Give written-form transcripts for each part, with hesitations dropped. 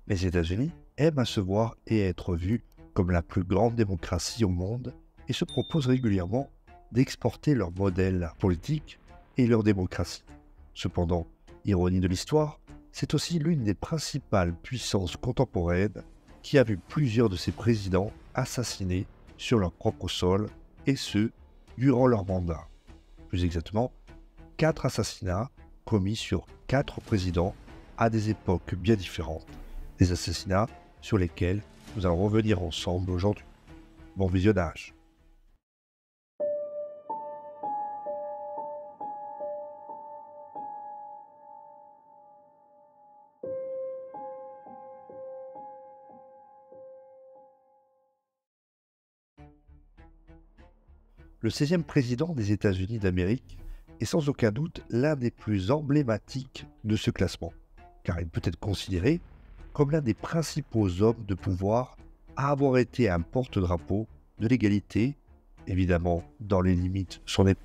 Les États-Unis aiment à se voir et être vus comme la plus grande démocratie au monde et se proposent régulièrement d'exporter leur modèle politique et leur démocratie. Cependant, ironie de l'histoire, c'est aussi l'une des principales puissances contemporaines qui a vu plusieurs de ses présidents assassinés sur leur propre sol, et ce, durant leur mandat. Plus exactement, 4 assassinats commis sur 4 présidents à des époques bien différentes. Des assassinats sur lesquels nous allons revenir ensemble aujourd'hui. Bon visionnage. Le 16e président des États-Unis d'Amérique est sans aucun doute l'un des plus emblématiques de ce classement, car il peut être considéré comme l'un des principaux hommes de pouvoir à avoir été un porte-drapeau de l'égalité, évidemment dans les limites de son époque.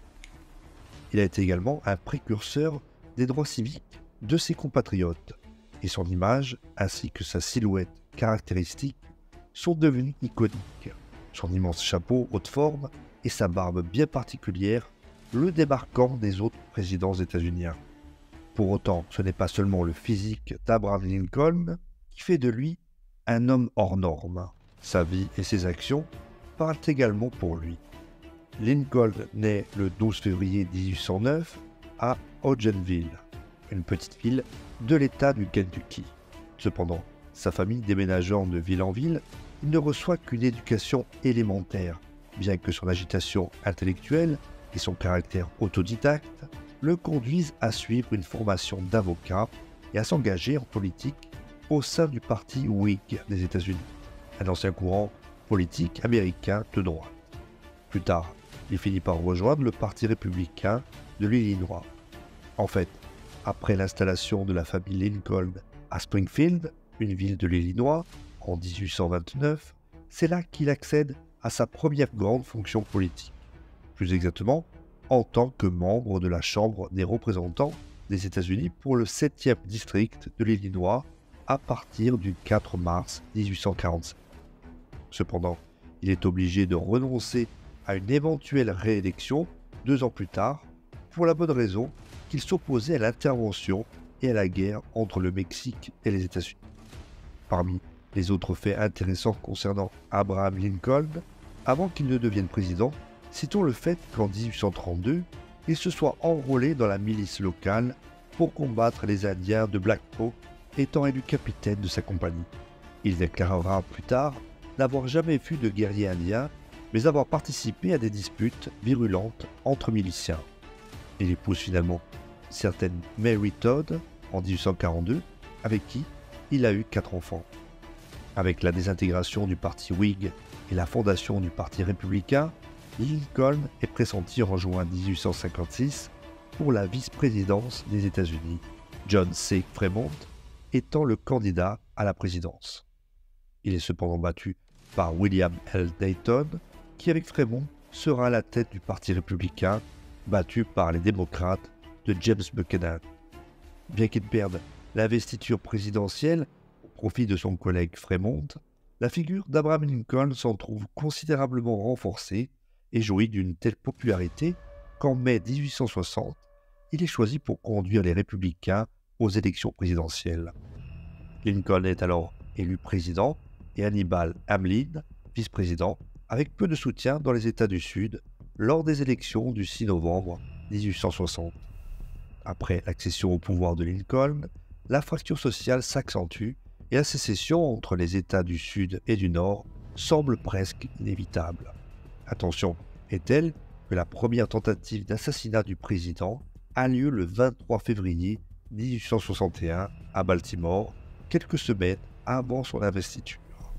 Il a été également un précurseur des droits civiques de ses compatriotes, et son image ainsi que sa silhouette caractéristique sont devenus iconiques. Son immense chapeau haute forme et sa barbe bien particulière le démarquant des autres présidents états-uniens. Pour autant, ce n'est pas seulement le physique d'Abraham Lincoln qui fait de lui un homme hors norme. Sa vie et ses actions parlent également pour lui. Lincoln naît le 12 février 1809 à Hodgenville, une petite ville de l'État du Kentucky. Cependant, sa famille déménageant de ville en ville, il ne reçoit qu'une éducation élémentaire, bien que son agitation intellectuelle et son caractère autodidacte le conduisent à suivre une formation d'avocat et à s'engager en politique au sein du parti Whig des États-Unis, un ancien courant politique américain de droite. Plus tard, il finit par rejoindre le Parti républicain de l'Illinois. En fait, après l'installation de la famille Lincoln à Springfield, une ville de l'Illinois, en 1829, c'est là qu'il accède à sa première grande fonction politique. Plus exactement, en tant que membre de la Chambre des représentants des États-Unis pour le 7e district de l'Illinois à partir du 4 mars 1847. Cependant, il est obligé de renoncer à une éventuelle réélection 2 ans plus tard, pour la bonne raison qu'il s'opposait à l'intervention et à la guerre entre le Mexique et les États-Unis. Parmi les autres faits intéressants concernant Abraham Lincoln, avant qu'il ne devienne président, citons le fait qu'en 1832, il se soit enrôlé dans la milice locale pour combattre les Indiens de Black Hawk, étant élu capitaine de sa compagnie. Il déclarera plus tard n'avoir jamais vu de guerriers indiens, mais avoir participé à des disputes virulentes entre miliciens. Il épouse finalement une certaine Mary Todd en 1842, avec qui il a eu 4 enfants. Avec la désintégration du parti Whig et la fondation du parti républicain, Lincoln est pressenti en juin 1856 pour la vice-présidence des États-Unis, John C. Fremont étant le candidat à la présidence. Il est cependant battu par William L. Dayton, qui avec Fremont sera à la tête du parti républicain, battu par les démocrates de James Buchanan. Bien qu'il perde l'investiture présidentielle au profit de son collègue Fremont, la figure d'Abraham Lincoln s'en trouve considérablement renforcée et jouit d'une telle popularité qu'en mai 1860, il est choisi pour conduire les républicains aux élections présidentielles. Lincoln est alors élu président et Hannibal Hamlin vice-président, avec peu de soutien dans les États du Sud lors des élections du 6 novembre 1860. Après l'accession au pouvoir de Lincoln, la fracture sociale s'accentue et la sécession entre les États du Sud et du Nord semble presque inévitable. La tension est telle que la première tentative d'assassinat du président a lieu le 23 février 1861 à Baltimore, quelques semaines avant son investiture.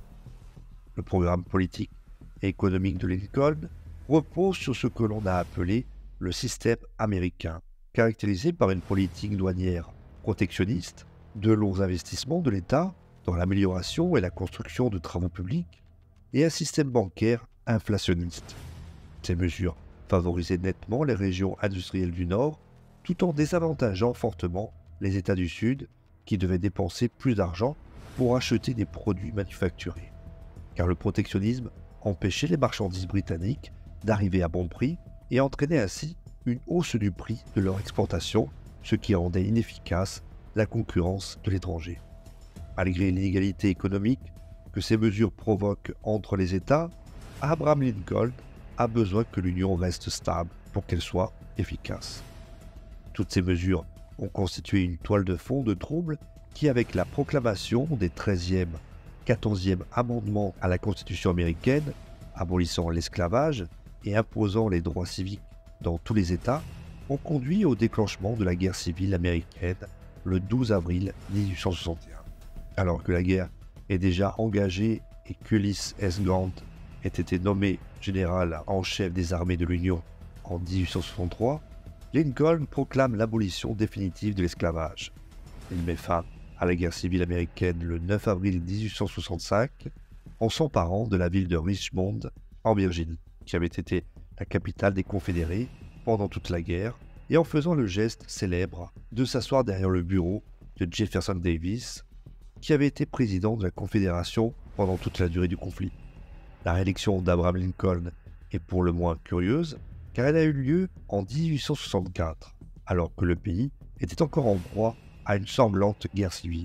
Le programme politique et économique de Lincoln repose sur ce que l'on a appelé le système américain, caractérisé par une politique douanière protectionniste, de longs investissements de l'État dans l'amélioration et la construction de travaux publics, et un système bancaire inflationniste. Ces mesures favorisaient nettement les régions industrielles du Nord, tout en désavantageant fortement les États du Sud, qui devaient dépenser plus d'argent pour acheter des produits manufacturés, car le protectionnisme empêchait les marchandises britanniques d'arriver à bon prix et entraînait ainsi une hausse du prix de leur exportation, ce qui rendait inefficace la concurrence de l'étranger. Malgré l'inégalité économique que ces mesures provoquent entre les États, Abraham Lincoln a besoin que l'Union reste stable pour qu'elle soit efficace. Toutes ces mesures ont constitué une toile de fond de troubles qui, avec la proclamation des 13e, 14e amendements à la Constitution américaine, abolissant l'esclavage et imposant les droits civiques dans tous les États, ont conduit au déclenchement de la guerre civile américaine le 12 avril 1861. Alors que la guerre est déjà engagée et qu'Ulysses S. Grant ait été nommé général en chef des armées de l'Union en 1863, Lincoln proclame l'abolition définitive de l'esclavage. Il met fin à la guerre civile américaine le 9 avril 1865 en s'emparant de la ville de Richmond en Virginie, qui avait été la capitale des Confédérés pendant toute la guerre, et en faisant le geste célèbre de s'asseoir derrière le bureau de Jefferson Davis, qui avait été président de la Confédération pendant toute la durée du conflit. La réélection d'Abraham Lincoln est pour le moins curieuse, car elle a eu lieu en 1864, alors que le pays était encore en proie à une sanglante guerre civile.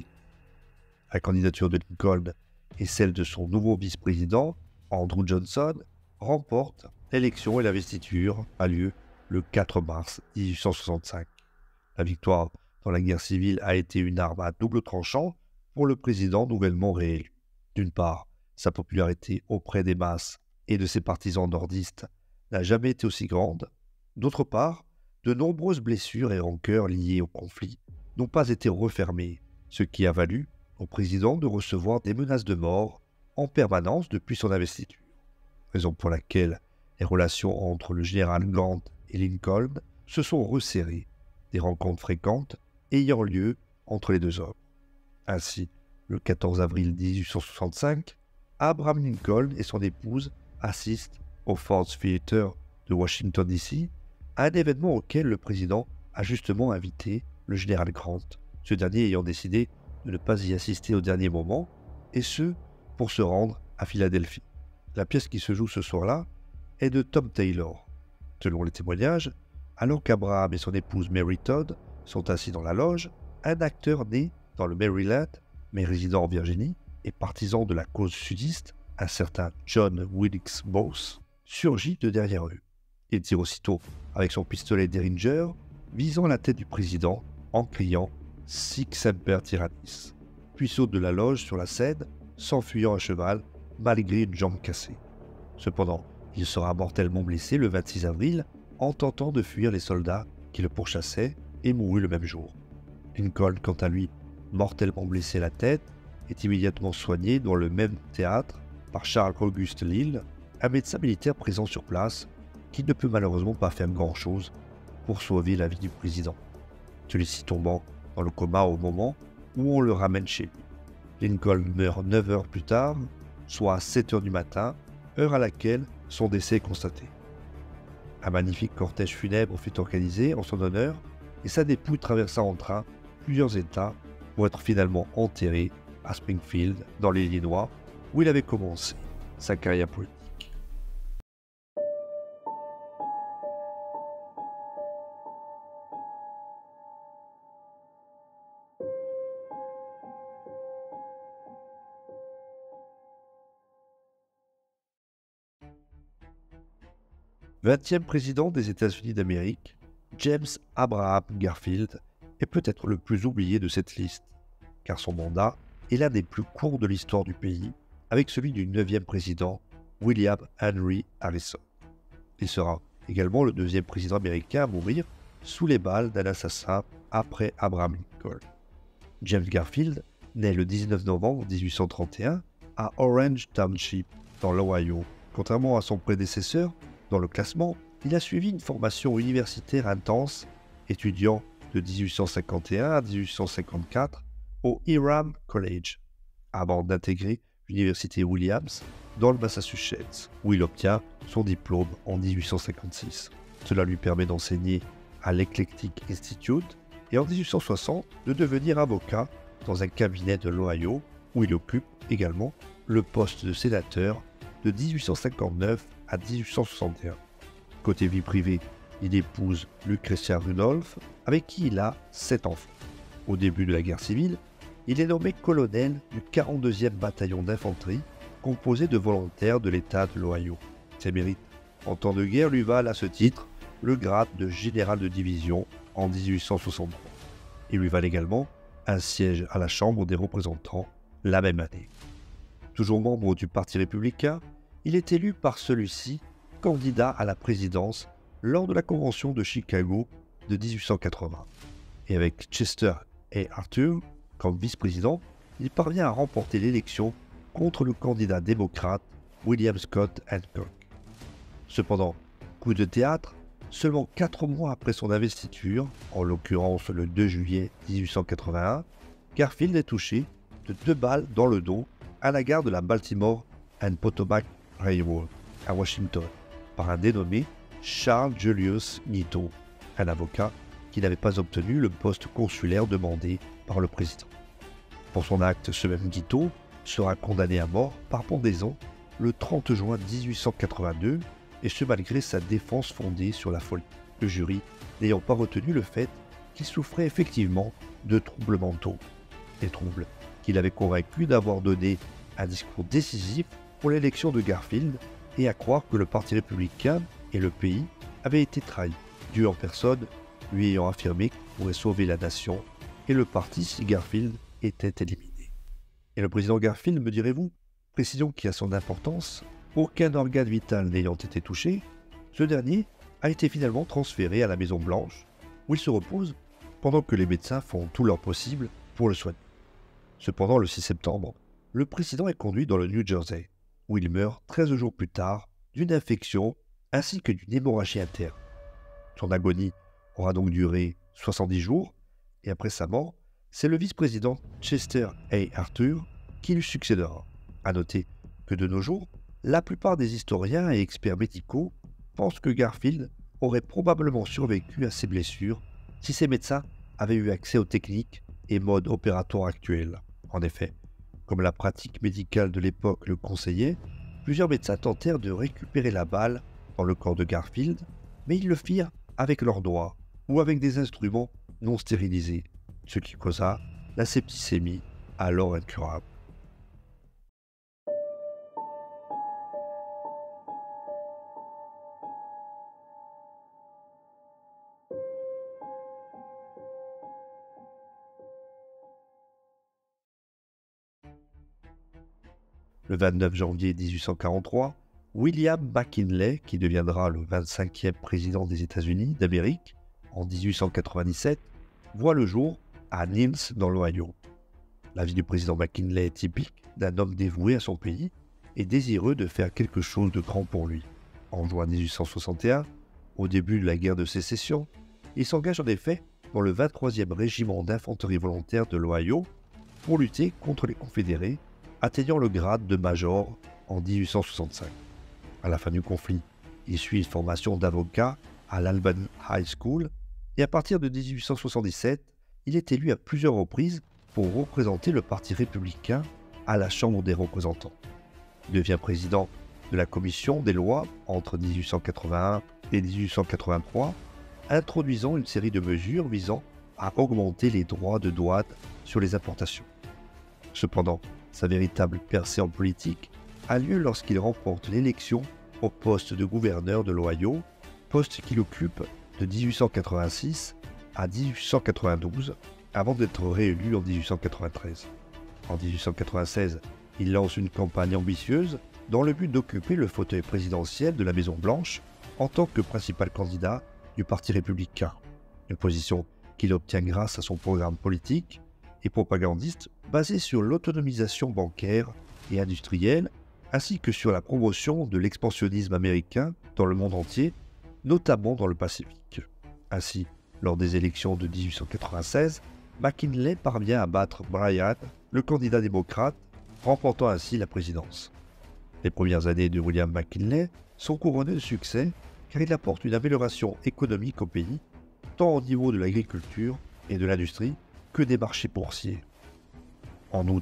La candidature de Lincoln et celle de son nouveau vice-président, Andrew Johnson, remportent l'élection et l'investiture a lieu le 4 mars 1865. La victoire dans la guerre civile a été une arme à double tranchant pour le président nouvellement réélu. D'une part, sa popularité auprès des masses et de ses partisans nordistes n'a jamais été aussi grande. D'autre part, de nombreuses blessures et rancœurs liées au conflit n'ont pas été refermées, ce qui a valu au président de recevoir des menaces de mort en permanence depuis son investiture. Raison pour laquelle les relations entre le général Grant et Lincoln se sont resserrées, des rencontres fréquentes ayant lieu entre les deux hommes. Ainsi, le 14 avril 1865, Abraham Lincoln et son épouse assistent au Ford's Theater de Washington DC, à un événement auquel le président a justement invité le général Grant, ce dernier ayant décidé de ne pas y assister au dernier moment, et ce, pour se rendre à Philadelphie. La pièce qui se joue ce soir-là est de Tom Taylor. Selon les témoignages, alors qu'Abraham et son épouse Mary Todd sont assis dans la loge, un acteur né dans le Maryland, mais résidant en Virginie, et partisan de la cause sudiste, un certain John Wilkes Booth, surgit de derrière eux. Il tire aussitôt avec son pistolet Derringer, visant la tête du président en criant « Sic semper tyrannis », puis saute de la loge sur la scène, s'enfuyant à cheval malgré une jambe cassée. Cependant, il sera mortellement blessé le 26 avril en tentant de fuir les soldats qui le pourchassaient et mourut le même jour. Lincoln, quant à lui, mortellement blessé à la tête, est immédiatement soigné dans le même théâtre par Charles Auguste Lille, un médecin militaire présent sur place qui ne peut malheureusement pas faire grand-chose pour sauver la vie du président, celui-ci tombant dans le coma au moment où on le ramène chez lui. Lincoln meurt 9 heures plus tard, soit à 7 heures du matin, heure à laquelle son décès est constaté. Un magnifique cortège funèbre fut organisé en son honneur et sa dépouille traversa en train plusieurs États pour être finalement enterré à Springfield, dans l'Illinois, où il avait commencé sa carrière politique. Vingtième président des États-Unis d'Amérique, James Abraham Garfield est peut-être le plus oublié de cette liste, car son mandat est l'un des plus courts de l'histoire du pays, avec celui du 9e président, William Henry Harrison. Il sera également le 2e président américain à mourir sous les balles d'un assassin après Abraham Lincoln. James Garfield naît le 19 novembre 1831 à Orange Township, dans l'Ohio. Contrairement à son prédécesseur, dans le classement, il a suivi une formation universitaire intense, étudiant de 1851 à 1854 au Hiram College, avant d'intégrer l'université Williams dans le Massachusetts, où il obtient son diplôme en 1856. Cela lui permet d'enseigner à l'Eclectic Institute et en 1860 de devenir avocat dans un cabinet de l'Ohio où il occupe également le poste de sénateur de 1859 à 1861. Côté vie privée, il épouse Lucretia Rudolph, avec qui il a 7 enfants. Au début de la guerre civile, il est nommé colonel du 42e bataillon d'infanterie, composé de volontaires de l'État de l'Ohio. Ses mérites en temps de guerre lui valent à ce titre le grade de général de division en 1863. Il lui valent également un siège à la Chambre des représentants la même année. Toujours membre du Parti républicain, il est élu par celui-ci candidat à la présidence lors de la Convention de Chicago de 1880. Et avec Chester A. Arthur comme vice-président, il parvient à remporter l'élection contre le candidat démocrate William Scott Hancock. Cependant, coup de théâtre, seulement 4 mois après son investiture, en l'occurrence le 2 juillet 1881, Garfield est touché de 2 balles dans le dos à la gare de la Baltimore and Potomac Railroad à Washington par un dénommé Charles Julius Guiteau, un avocat qui n'avait pas obtenu le poste consulaire demandé par le président. Pour son acte, ce même Guiteau sera condamné à mort par pendaison le 30 juin 1882, et ce malgré sa défense fondée sur la folie, le jury n'ayant pas retenu le fait qu'il souffrait effectivement de troubles mentaux, des troubles qu'il avait convaincu d'avoir donné un discours décisif pour l'élection de Garfield et à croire que le Parti républicain et le pays avaient été trahis, Dieu en personne lui ayant affirmé qu'il pourrait sauver la nation et le parti si Garfield était éliminé. Et le président Garfield, me direz-vous, précision qui a son importance, aucun organe vital n'ayant été touché, ce dernier a été finalement transféré à la Maison-Blanche, où il se repose pendant que les médecins font tout leur possible pour le soigner. Cependant, le 6 septembre, le président est conduit dans le New Jersey, où il meurt 13 jours plus tard d'une infection ainsi que d'une hémorragie interne. Son agonie aura donc duré 70 jours, et après sa mort, c'est le vice-président Chester A. Arthur qui lui succédera. À noter que de nos jours, la plupart des historiens et experts médicaux pensent que Garfield aurait probablement survécu à ses blessures si ses médecins avaient eu accès aux techniques et modes opératoires actuels. En effet, comme la pratique médicale de l'époque le conseillait, plusieurs médecins tentèrent de récupérer la balle dans le corps de Garfield, mais ils le firent avec leurs doigts ou avec des instruments non stérilisés, ce qui causa la septicémie, alors incurable. Le 29 janvier 1843, William McKinley, qui deviendra le 25e président des États-Unis d'Amérique en 1897, voit le jour à Niles dans l'Ohio. La vie du président McKinley est typique d'un homme dévoué à son pays et désireux de faire quelque chose de grand pour lui. En juin 1861, au début de la guerre de sécession, il s'engage en effet dans le 23e régiment d'infanterie volontaire de l'Ohio pour lutter contre les Confédérés, atteignant le grade de major en 1865. À la fin du conflit, il suit une formation d'avocat à l'Albany High School et à partir de 1877, il est élu à plusieurs reprises pour représenter le Parti républicain à la Chambre des représentants. Il devient président de la Commission des lois entre 1881 et 1883, introduisant une série de mesures visant à augmenter les droits de douane sur les importations. Cependant, sa véritable percée en politique a lieu lorsqu'il remporte l'élection au poste de gouverneur de l'Ohio, poste qu'il occupe de 1886 à 1892, avant d'être réélu en 1893. En 1896, il lance une campagne ambitieuse dans le but d'occuper le fauteuil présidentiel de la Maison-Blanche en tant que principal candidat du Parti républicain, une position qu'il obtient grâce à son programme politique et propagandiste basé sur l'autonomisation bancaire et industrielle, ainsi que sur la promotion de l'expansionnisme américain dans le monde entier, notamment dans le Pacifique. Ainsi, lors des élections de 1896, McKinley parvient à battre Bryan, le candidat démocrate, remportant ainsi la présidence. Les premières années de William McKinley sont couronnées de succès car il apporte une amélioration économique au pays, tant au niveau de l'agriculture et de l'industrie que des marchés boursiers. En outre,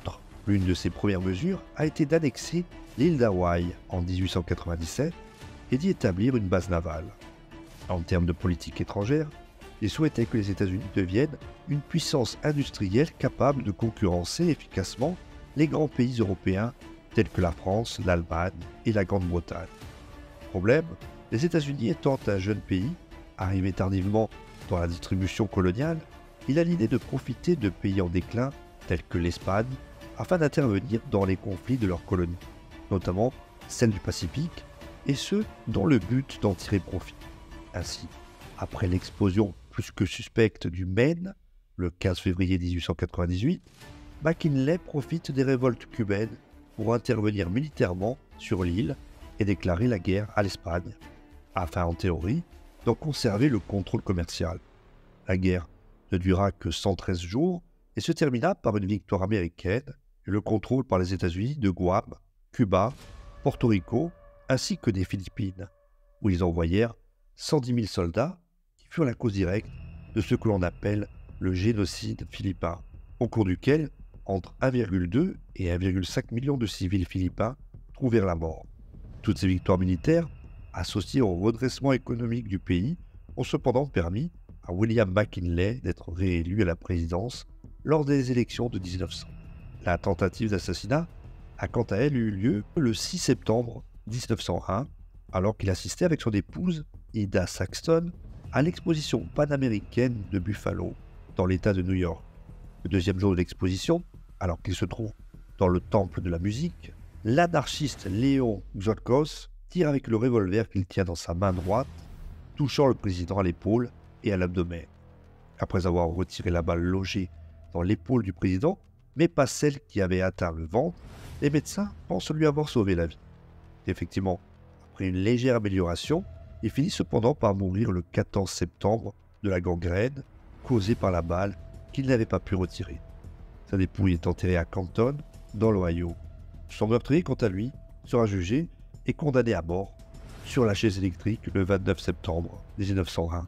L'une de ses premières mesures a été d'annexer l'île d'Hawaï en 1897 et d'y établir une base navale. En termes de politique étrangère, il souhaitait que les États-Unis deviennent une puissance industrielle capable de concurrencer efficacement les grands pays européens tels que la France, l'Allemagne et la Grande-Bretagne. Problème, les États-Unis étant un jeune pays, arrivé tardivement dans la distribution coloniale, il a l'idée de profiter de pays en déclin tels que l'Espagne afin d'intervenir dans les conflits de leurs colonies, notamment celles du Pacifique, et ce, dans le but d'en tirer profit. Ainsi, après l'explosion plus que suspecte du Maine, le 15 février 1898, McKinley profite des révoltes cubaines pour intervenir militairement sur l'île et déclarer la guerre à l'Espagne, afin en théorie d'en conserver le contrôle commercial. La guerre ne dura que 113 jours et se termina par une victoire américaine et le contrôle par les États-Unis de Guam, Cuba, Porto Rico ainsi que des Philippines, où ils envoyèrent 110 000 soldats qui furent la cause directe de ce que l'on appelle le génocide philippin, au cours duquel entre 1,2 et 1,5 million de civils philippins trouvèrent la mort. Toutes ces victoires militaires, associées au redressement économique du pays, ont cependant permis à William McKinley d'être réélu à la présidence lors des élections de 1900. La tentative d'assassinat a quant à elle eu lieu le 6 septembre 1901, alors qu'il assistait avec son épouse, Ida Saxton, à l'exposition panaméricaine de Buffalo, dans l'État de New York. Le deuxième jour de l'exposition, alors qu'il se trouve dans le temple de la musique, l'anarchiste Léon Xolkos tire avec le revolver qu'il tient dans sa main droite, touchant le président à l'épaule et à l'abdomen. Après avoir retiré la balle logée dans l'épaule du président, mais pas celle qui avait atteint le ventre, les médecins pensent lui avoir sauvé la vie. Effectivement, après une légère amélioration, il finit cependant par mourir le 14 septembre de la gangrène causée par la balle qu'il n'avait pas pu retirer. Sa dépouille est enterrée à Canton, dans l'Ohio. Son meurtrier, quant à lui, sera jugé et condamné à mort sur la chaise électrique le 29 septembre 1901.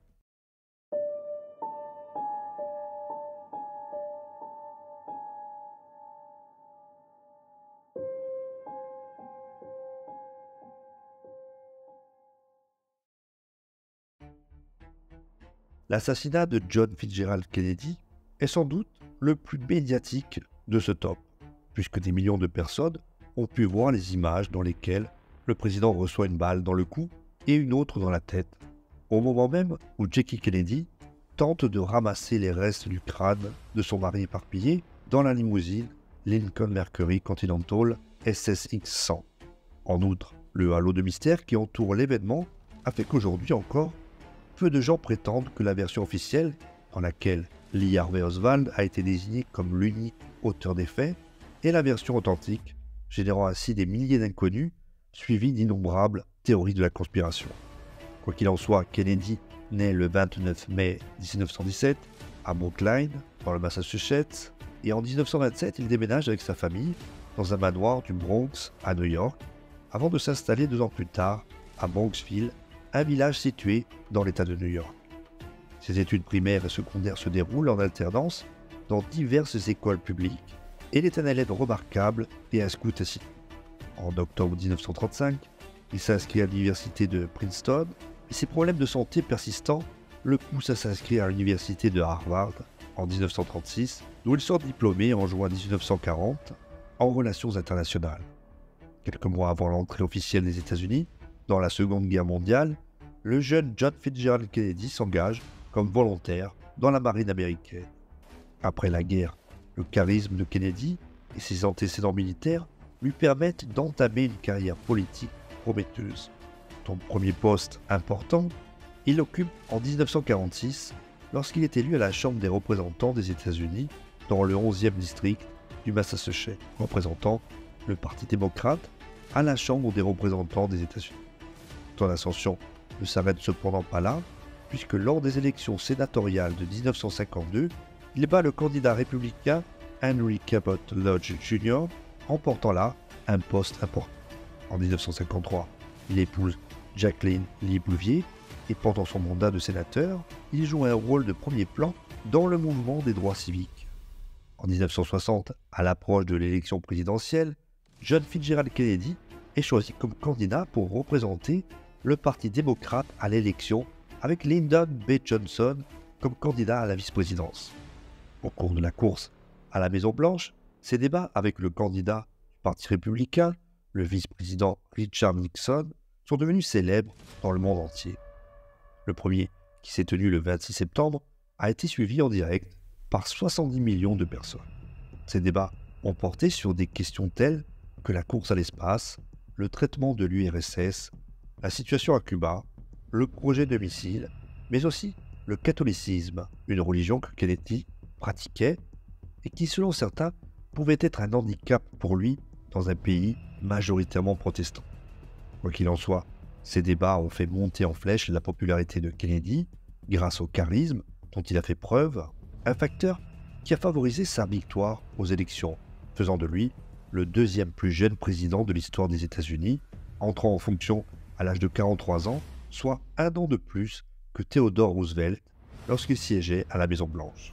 L'assassinat de John Fitzgerald Kennedy est sans doute le plus médiatique de ce top, puisque des millions de personnes ont pu voir les images dans lesquelles le président reçoit une balle dans le cou et une autre dans la tête, au moment même où Jackie Kennedy tente de ramasser les restes du crâne de son mari éparpillé dans la limousine Lincoln Mercury Continental SSX 100. En outre, le halo de mystère qui entoure l'événement a fait qu'aujourd'hui encore, peu de gens prétendent que la version officielle, dans laquelle Lee Harvey Oswald a été désigné comme l'unique auteur des faits, est la version authentique, générant ainsi des milliers d'inconnus, suivis d'innombrables théories de la conspiration. Quoi qu'il en soit, Kennedy naît le 29 mai 1917 à Brookline, dans le Massachusetts, et en 1927, il déménage avec sa famille dans un manoir du Bronx à New York, avant de s'installer 2 ans plus tard à Bronxville, un village situé dans l'État de New York. Ses études primaires et secondaires se déroulent en alternance dans diverses écoles publiques et il est un élève remarquable et un scout assis. En octobre 1935, il s'inscrit à l'université de Princeton et ses problèmes de santé persistants le poussent à s'inscrire à l'université de Harvard en 1936, d'où il sort diplômé en juin 1940 en relations internationales. Quelques mois avant l'entrée officielle des États-Unis, dans la Seconde Guerre mondiale, le jeune John Fitzgerald Kennedy s'engage comme volontaire dans la marine américaine. Après la guerre, le charisme de Kennedy et ses antécédents militaires lui permettent d'entamer une carrière politique prometteuse. Son premier poste important, il l'occupe en 1946 lorsqu'il est élu à la Chambre des représentants des États-Unis dans le 11e district du Massachusetts, représentant le Parti démocrate à la Chambre des représentants des États-Unis. Son ascension ne s'arrête cependant pas là, puisque lors des élections sénatoriales de 1952, il bat le candidat républicain Henry Cabot Lodge Jr., remportant là un poste important. En 1953, il épouse Jacqueline Lee Bouvier et pendant son mandat de sénateur, il joue un rôle de premier plan dans le mouvement des droits civiques. En 1960, à l'approche de l'élection présidentielle, John Fitzgerald Kennedy est choisi comme candidat pour représenter le Parti démocrate à l'élection avec Lyndon B. Johnson comme candidat à la vice-présidence. Au cours de la course à la Maison-Blanche, ces débats avec le candidat du Parti républicain, le vice-président Richard Nixon, sont devenus célèbres dans le monde entier. Le premier, qui s'est tenu le 26 septembre, a été suivi en direct par 70 millions de personnes. Ces débats ont porté sur des questions telles que la course à l'espace, le traitement de l'URSS, la situation à Cuba, le projet de missile, mais aussi le catholicisme, une religion que Kennedy pratiquait et qui, selon certains, pouvait être un handicap pour lui dans un pays majoritairement protestant. Quoi qu'il en soit, ces débats ont fait monter en flèche la popularité de Kennedy grâce au charisme dont il a fait preuve, un facteur qui a favorisé sa victoire aux élections, faisant de lui le deuxième plus jeune président de l'histoire des États-Unis, entrant en fonction à l'âge de 43 ans, soit un an de plus que Theodore Roosevelt lorsqu'il siégeait à la Maison-Blanche.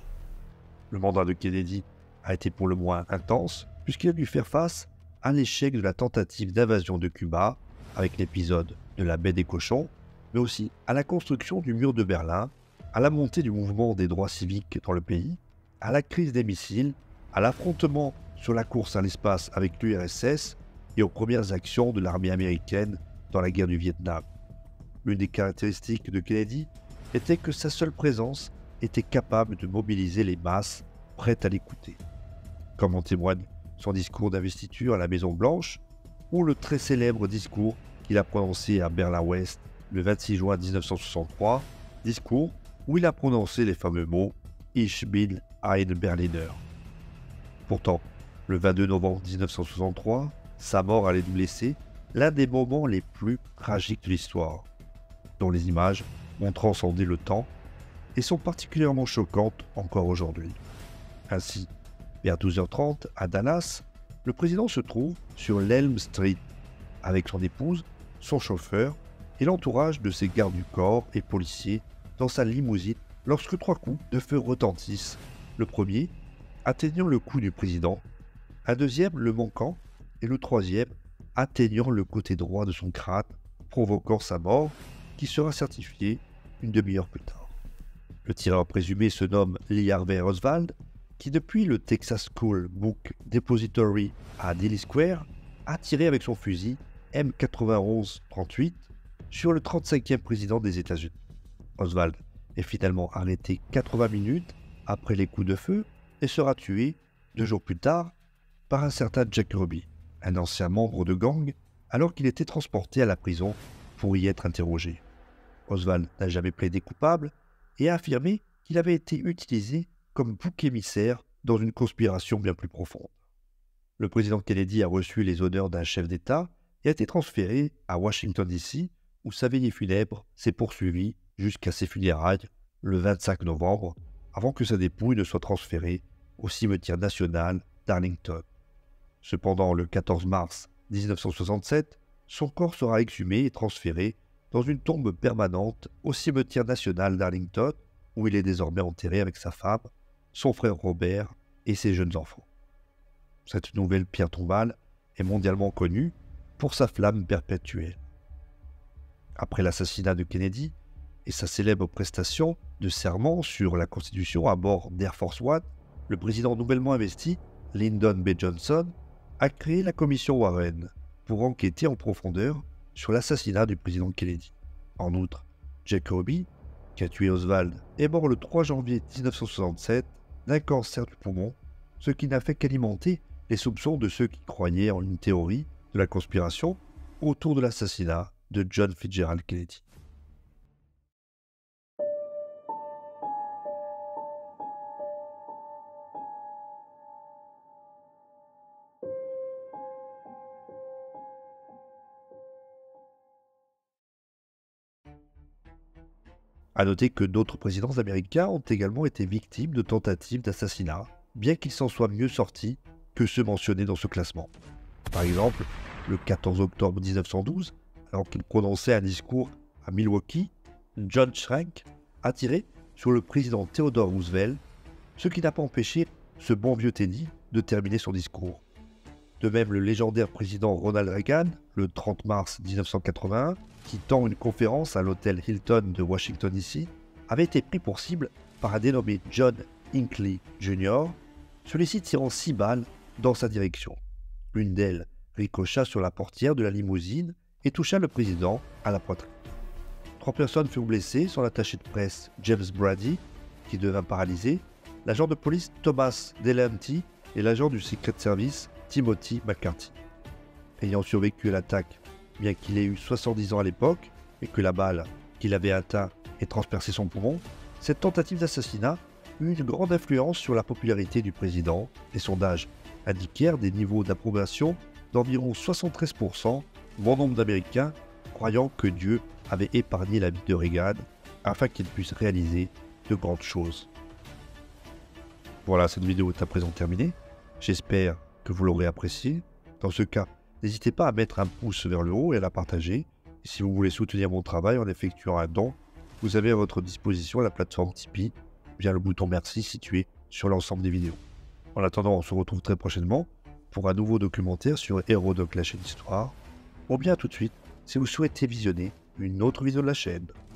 Le mandat de Kennedy a été pour le moins intense, puisqu'il a dû faire face à l'échec de la tentative d'invasion de Cuba, avec l'épisode de la baie des cochons, mais aussi à la construction du mur de Berlin, à la montée du mouvement des droits civiques dans le pays, à la crise des missiles, à l'affrontement sur la course à l'espace avec l'URSS et aux premières actions de l'armée américaine dans la guerre du Vietnam. L'une des caractéristiques de Kennedy était que sa seule présence était capable de mobiliser les masses prêtes à l'écouter. Comme en témoigne son discours d'investiture à la Maison-Blanche ou le très célèbre discours qu'il a prononcé à Berlin-Ouest le 26 juin 1963, discours où il a prononcé les fameux mots « Ich bin ein Berliner ». Pourtant, le 22 novembre 1963, sa mort allait nous laisser l'un des moments les plus tragiques de l'histoire, dont les images ont transcendé le temps et sont particulièrement choquantes encore aujourd'hui. Ainsi, vers 12h30, à Dallas, le président se trouve sur l'Elm Street avec son épouse, son chauffeur et l'entourage de ses gardes du corps et policiers dans sa limousine lorsque 3 coups de feu retentissent. Le premier atteignant le cou du président, un deuxième le manquant et le troisième atteignant le côté droit de son crâne, provoquant sa mort qui sera certifiée une demi-heure plus tard. Le tireur présumé se nomme Lee Harvey Oswald, qui depuis le Texas School Book Depository à Daly Square a tiré avec son fusil M91-38 sur le 35e président des États-Unis. Oswald est finalement arrêté 80 minutes après les coups de feu et sera tué 2 jours plus tard par un certain Jack Ruby, un ancien membre de gang, alors qu'il était transporté à la prison pour y être interrogé. Oswald n'a jamais plaidé coupable et a affirmé qu'il avait été utilisé comme bouc émissaire dans une conspiration bien plus profonde. Le président Kennedy a reçu les honneurs d'un chef d'État et a été transféré à Washington DC, où sa veillée funèbre s'est poursuivie jusqu'à ses funérailles le 25 novembre, avant que sa dépouille ne soit transférée au cimetière national d'Arlington. Cependant, le 14 mars 1967, son corps sera exhumé et transféré dans une tombe permanente au cimetière national d'Arlington, où il est désormais enterré avec sa femme, son frère Robert et ses jeunes enfants. Cette nouvelle pierre tombale est mondialement connue pour sa flamme perpétuelle. Après l'assassinat de Kennedy et sa célèbre prestation de serment sur la Constitution à bord d'Air Force One, le président nouvellement investi, Lyndon B. Johnson, a créé la commission Warren pour enquêter en profondeur sur l'assassinat du président Kennedy. En outre, Jack Ruby, qui a tué Oswald, est mort le 3 janvier 1967 d'un cancer du poumon, ce qui n'a fait qu'alimenter les soupçons de ceux qui croyaient en une théorie de la conspiration autour de l'assassinat de John Fitzgerald Kennedy. A noter que d'autres présidents américains ont également été victimes de tentatives d'assassinat, bien qu'ils s'en soient mieux sortis que ceux mentionnés dans ce classement. Par exemple, le 14 octobre 1912, alors qu'il prononçait un discours à Milwaukee, John Schrank a tiré sur le président Theodore Roosevelt, ce qui n'a pas empêché ce bon vieux Teddy de terminer son discours. De même, le légendaire président Ronald Reagan, le 30 mars 1981, quittant une conférence à l'hôtel Hilton de Washington DC, avait été pris pour cible par un dénommé John Hinckley Jr., celui-ci tirant 6 balles dans sa direction. L'une d'elles ricocha sur la portière de la limousine et toucha le président à la poitrine. 3 personnes furent blessées, son attaché de presse James Brady, qui devint paralysé, l'agent de police Thomas Delahunty et l'agent du Secret Service Timothy McCarthy. Ayant survécu à l'attaque, bien qu'il ait eu 70 ans à l'époque et que la balle qu'il avait atteint ait transpercé son poumon, cette tentative d'assassinat eut une grande influence sur la popularité du président. Les sondages indiquèrent des niveaux d'approbation d'environ 73%, bon nombre d'Américains croyant que Dieu avait épargné la vie de Reagan afin qu'il puisse réaliser de grandes choses. Voilà, cette vidéo est à présent terminée. J'espère que vous l'aurez appréciée. Dans ce cas, n'hésitez pas à mettre un pouce vers le haut et à la partager. Et si vous voulez soutenir mon travail en effectuant un don, vous avez à votre disposition la plateforme Tipeee via le bouton merci situé sur l'ensemble des vidéos. En attendant, on se retrouve très prochainement pour un nouveau documentaire sur Hérodoc, la chaîne d'histoire. Ou bien à tout de suite si vous souhaitez visionner une autre vidéo de la chaîne.